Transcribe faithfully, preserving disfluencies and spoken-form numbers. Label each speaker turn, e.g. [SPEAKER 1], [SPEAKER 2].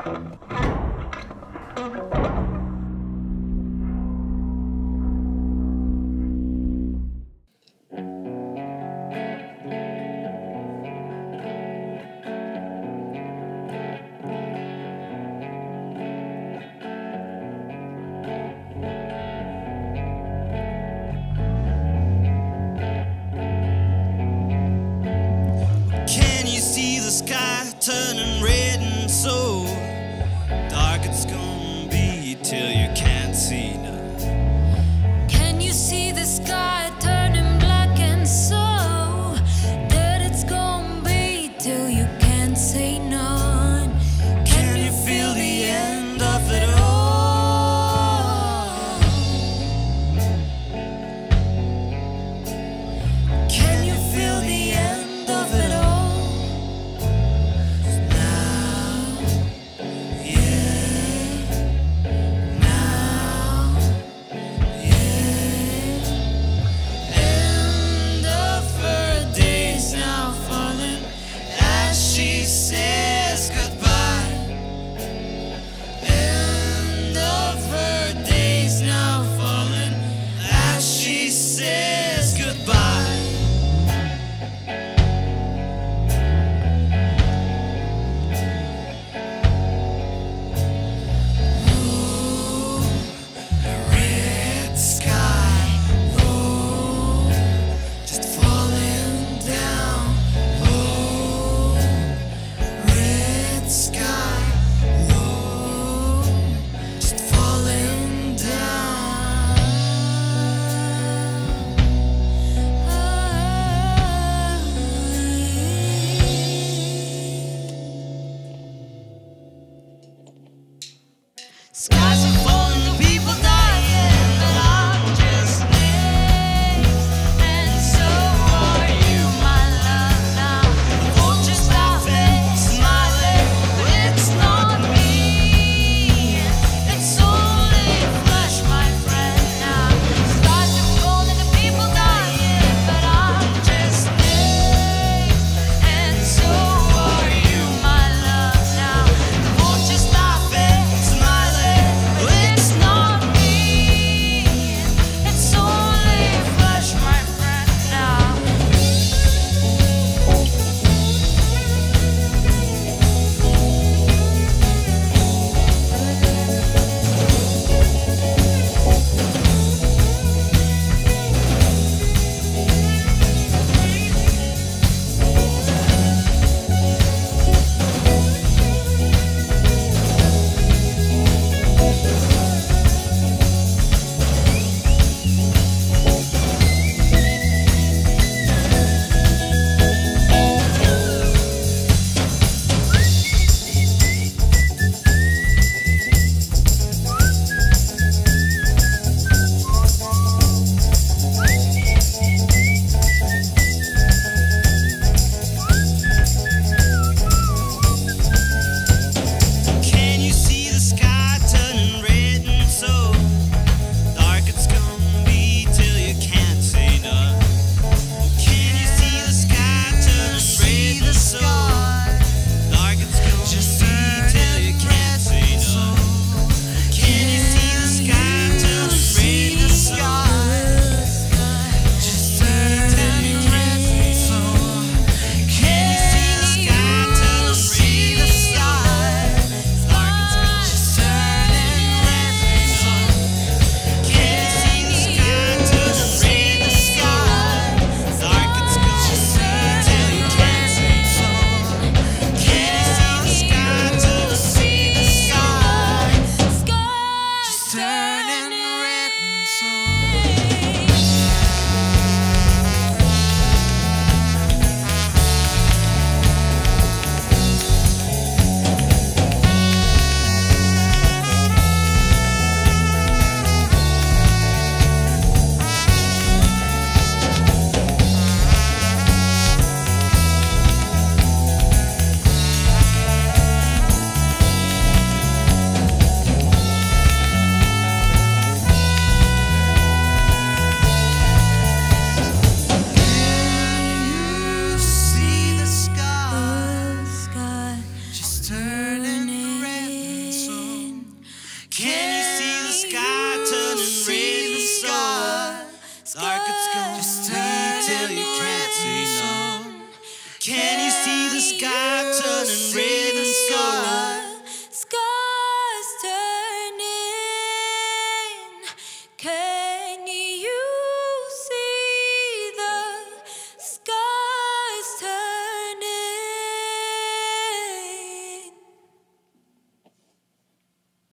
[SPEAKER 1] Sky turning red and so dark it's gonna be till you can't see none.
[SPEAKER 2] Can you see the sky turning black and so that it's gonna be till you can't say none?
[SPEAKER 1] Can you feel the end of it all? Can you feel the end of it all? She says goodbye. End of her days now falling as she says goodbye. Ooh, a red sky, oh, just falling down. Sky, whoa, just falling down. Skies are falling, the people dying, but I'm just names, and so are you, my love. Now, vultures laughing, smiling. It's not me, it's only flesh, my friend. Now, skies are falling, the people dying, but I'm just names, and so are you, my love. Now, vultures laughing, smiling.
[SPEAKER 3] Just wait till you can't see no. Can you see the sky turning red and gold?
[SPEAKER 2] Sky's turning. Can